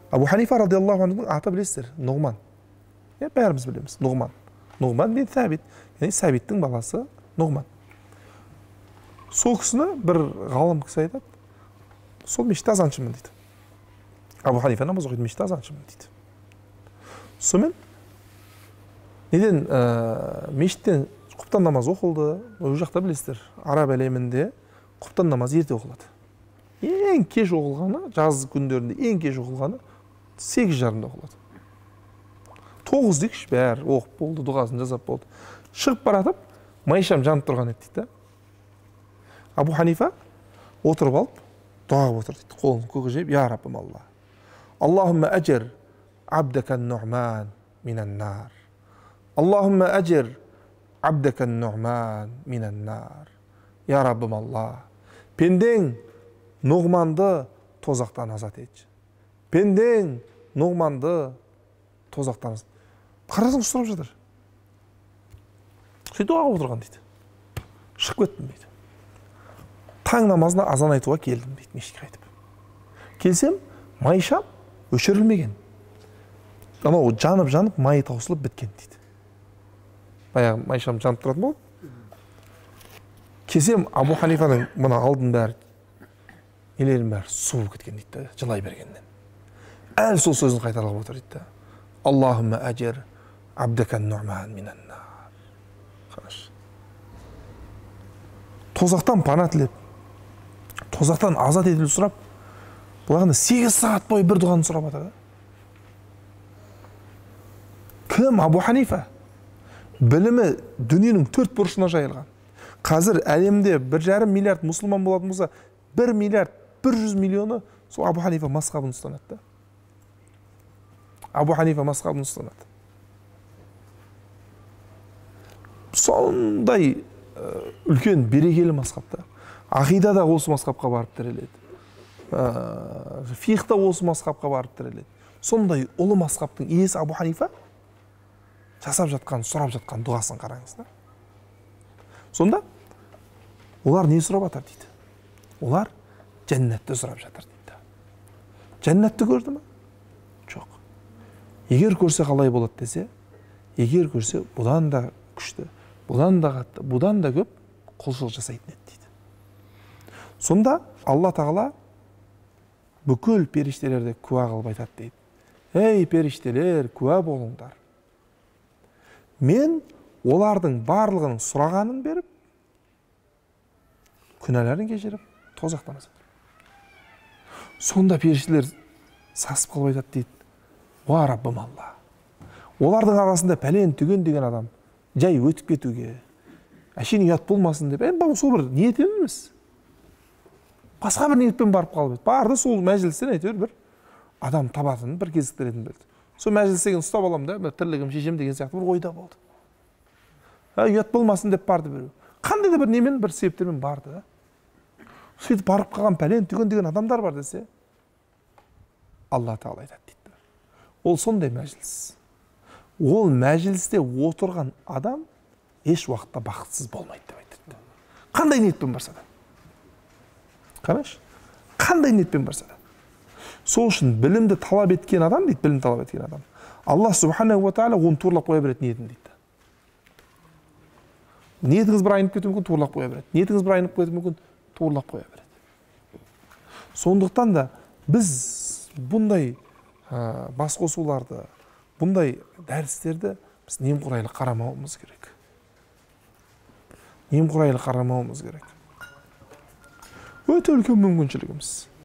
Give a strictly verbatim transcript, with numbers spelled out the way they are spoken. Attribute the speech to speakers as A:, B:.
A: Абу Ханифа радиаллаху анхудың аты білесіздер, Нұғман. Е, бәріміз білеміз, Нұғман. Нұғман бен Сәбит, яғни Сәбиттің баласы Нұғман. Сол кісіні бір ғалым кісі айтады, сол мешітте азаншымын дейді. Абу Ханифа намаз оқиды, мешітте азаншымын дейді. Сонымен, неден мешіттен құптан намаз оқылды, ол жақта білесіздер, араб әлемінде құптан намаз ерте оқылады. Ең кеш оқылғаны, жаз күндерінде ең кеш оқылғаны сегіз жарымда оқылады. Тоғыз дейікші, бәрі оқып болды, дұғасын жазап болды. Шығып баратып, майшам жанып тұрған еді дейді. Абу Ханифа отырып алып, дұға отыр дейді. Қолын көкке жайып, я Раббым Алла. Аллахумма әжір абдакан Нұғман минан нар. Аллахумма әжір абдакан Нұғман минан нар. Я Раббым Алла. Пендең Нұғманды тозақтан азат етші. Пендең Нұғманды тозақтан азат. Қарасың сұрап жатыр. Сөйтіп дұғаға отырған дейді. Шығып кеттім дейді. Таң намазына азан айтуға келдім дейді, мешітке қайтып. Келсем, майшам өшірілмеген. Анау жанып-жанып майы таусылып біткен дейді. Баяғы майшам жанып тұратын болды. Келсем, Абу Ханифаның мына алдын бәрі, елерін бәрі суып кеткен дейді, жылай бергеннен. Әлі сол сөзін қайтарылып отыр дейді. Аллахумма әжір абдакан Нұғман минан нар. Қараш. Тозақтан пана тілеп, тозақтан азат етілу сұрап, бұлағында сегіз сағат бойы бір дұғаны сұрап атады. Кім? Абу Ханифа. Білімі дүниенің төрт бұрышына жайылған. Қазір әлемде бір жарым миллиард мұсылман болатын болса, бір миллиард бір жүз миллионы сол Абу Ханифа мазхабын ұстанады. Абу Ханифа мазхабын ұстанады. Сондай үлкен берекелі мазхабта. Ақида да осы мазхабқа барып тіреледі. Фиқта осы мазхабқа барып тіреледі. Сондай ұлы мазхабтың иесі Абу Ханифа жасап жатқан, сұрап жатқан дұғасын қараңыз. Сонда олар не сұрап жатыр дейді? Олар жәннатты сұрап жатыр дейді. Жәннатты көрді ме? Жоқ. Егер көрсе қалай болады десе, егер көрсе бұдан да күшті, бұдан да қатты, бұдан да көп құлшылық жасайтын еді дейді. Сонда Алла тағала бүкіл періштелерді куә қылып айтады дейді. Ей періштелер, куә болыңдар. Мен олардың барлығының сұрағанын беріп, күнәлерін кешіріп, тозақтан азат. Сонда періштелер сасып қалып айтады дейді. Уа Раббым Алла. Олардың арасында пәлен түген деген адам жай өтіп кетуге, әшейін ұят болмасын деп, енді сол бір ниет емес. Басқа бір ниетпен барып қалып еді. Барды сол мәжілістен әйтеуір бір адам табатын, бір кезіктіретін білді. Сол мәжілістен ұстап алам да, бір тірлігім шешем деген сияқты бір ойда болды. Ұят болмасын деп барды біреу. Қандай да бір немен, бір себептермен барды. Сөйтіп барып қалған пәлен түген деген адамдар бар десе, Алла тағала айтады дейді. Ол сондай мәжіліс. Ол мәжілісте отырған адам еш уақытта бақытсыз болмайды деп айтады. Қандай ниетпен барса да. Қараш, қандай ниетпен барса да. Сол үшін білімді талап еткен адам дейді, білім талап еткен адам. Алла субханаху ва тағала оны турлап қоя береді ниетін дейді. Ниетіңіз бір айнып кетуі мүмкін, турлап қоя береді. Ниетіңіз бір айнып кетуі мүмкін, турлап қоя береді. Сондықтан да біз бұндай бас қосуларды, бұндай дәрістерді біз немқұрайлы қарамауымыз керек. Немқұрайлы қарамауымыз керек. Өте үлкен мүмкіншілігіміз.